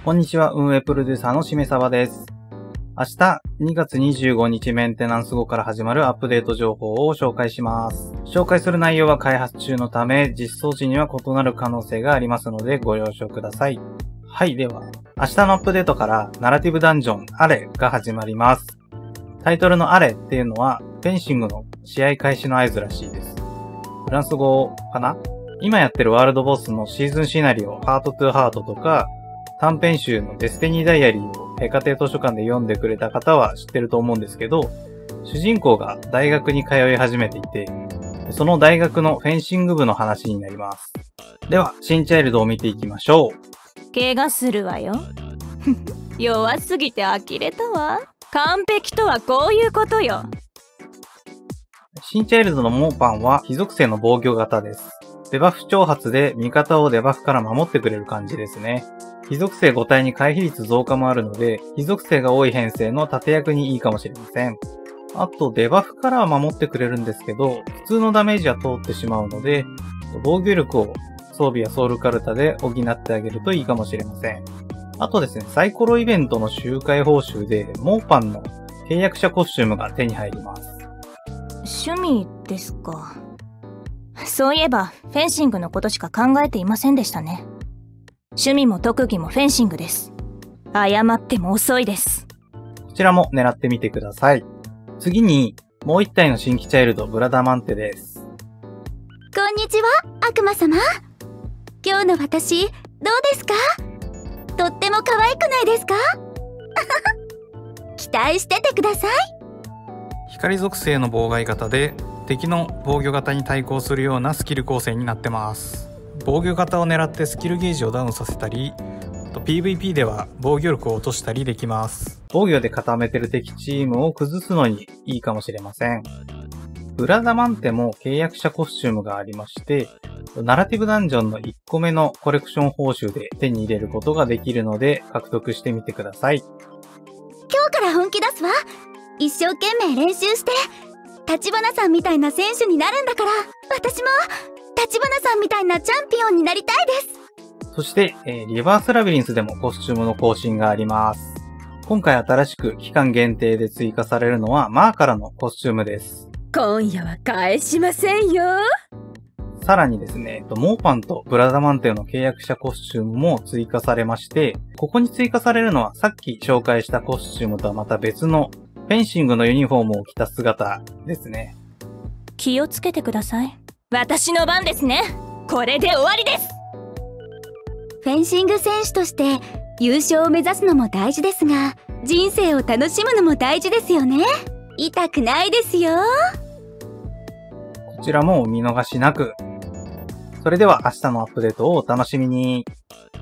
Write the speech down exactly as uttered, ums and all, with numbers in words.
こんにちは、運営プロデューサーのしめさばです。明日にがつにじゅうごにちメンテナンス後から始まるアップデート情報を紹介します。紹介する内容は開発中のため、実装時には異なる可能性がありますのでご了承ください。はい、では、明日のアップデートからナラティブダンジョンアレが始まります。タイトルのアレっていうのは、フェンシングの試合開始の合図らしいです。フランス語かな？今やってるワールドボスのシーズンシナリオ、ハートトゥハートとか、短編集のデスティニーダイアリーを家庭図書館で読んでくれた方は知ってると思うんですけど、主人公が大学に通い始めていて、その大学のフェンシング部の話になります。では、新チャイルドを見ていきましょう。 怪我するわよ。弱すぎて呆れたわ。完璧とはこういうことよ。 新チャイルドのモーパンは非属性の防御型です。デバフ挑発で味方をデバフから守ってくれる感じですね。非属性ご体に回避率増加もあるので、非属性が多い編成の盾役にいいかもしれません。あと、デバフからは守ってくれるんですけど、普通のダメージは通ってしまうので、防御力を装備やソウルカルタで補ってあげるといいかもしれません。あとですね、サイコロイベントの周回報酬で、モーパンの契約者コスチュームが手に入ります。 趣味ですか。そういえば、フェンシングのことしか考えていませんでしたね。趣味も特技もフェンシングです。謝っても遅いです。 こちらも狙ってみてください。次に、もう一体の新規チャイルド、ブラダマンテです。 こんにちは、悪魔様。今日の私、どうですか？とっても可愛くないですか？期待しててください。 光属性の妨害型で、敵の防御型に対抗するようなスキル構成になってます。防御型を狙ってスキルゲージをダウンさせたり、ピーブイピー では防御力を落としたりできます。防御で固めてる敵チームを崩すのにいいかもしれません。ブラダマンテも契約者コスチュームがありまして、ナラティブダンジョンのいっこめのコレクション報酬で手に入れることができるので獲得してみてください。 今日から本気出すわ。一生懸命練習して、立花さんみたいな選手になるんだから、私も立花さんみたいなチャンピオンになりたいです。 そして、えー、リバースラビリンスでもコスチュームの更新があります。今回新しく期間限定で追加されるのはマーからのコスチュームです。 今夜は返しませんよ。 さらにですね、モーパンとブラダマンテの契約者コスチュームも追加されまして、ここに追加されるのはさっき紹介したコスチュームとはまた別のフェンシングのユニフォームを着た姿ですね。 気をつけてください。私の番ですね。これで終わりです。 フェンシング選手として優勝を目指すのも大事ですが、人生を楽しむのも大事ですよね。痛くないですよ。 こちらもお見逃しなく。それでは明日のアップデートをお楽しみに。